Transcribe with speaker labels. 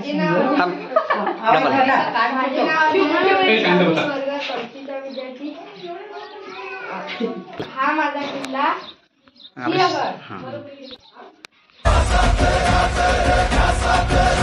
Speaker 1: माझे नाव
Speaker 2: थांब.
Speaker 1: माझे नाव वर्ग चौथीचा विद्यार्थी. हा माझा किल्ला सिंहगड.